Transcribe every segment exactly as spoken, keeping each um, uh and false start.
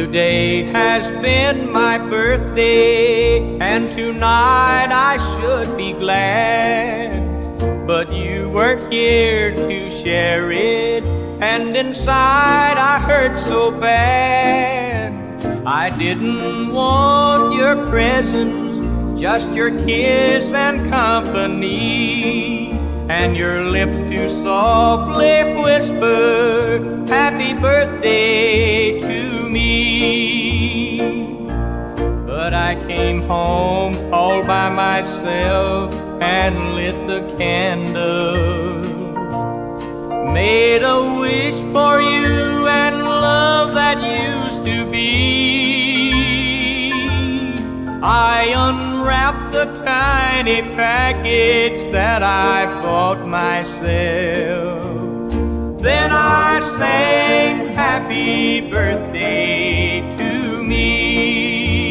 Today has been my birthday, and tonight I should be glad. But you weren't here to share it, and inside I hurt so bad. I didn't want your presence, just your kiss and company, and your lips to softly whisper, happy birthday to me. But I came home all by myself and lit the candles, made a wish for you and love that used to be. I unwrapped the tiny package that I bought myself. Then I sang happy birthday to me.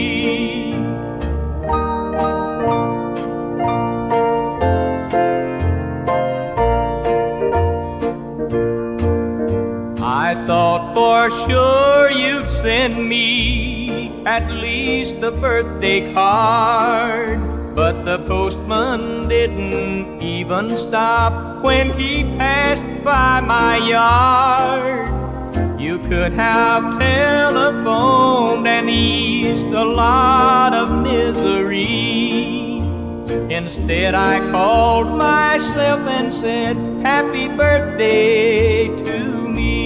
I thought for sure you'd send me at least a birthday card, but the postman didn't even stop when he passed by my yard. You could have telephoned and eased a lot of misery. Instead I called myself and said, happy birthday to me.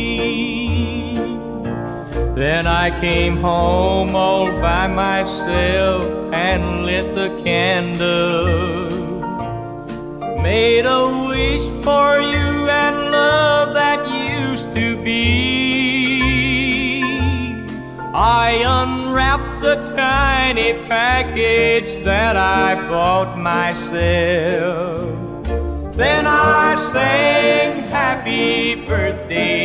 Then I came home all by myself and lit the candle, made a wish for you and love that used to be. I unwrapped the tiny package that I bought myself. Then I sang happy birthday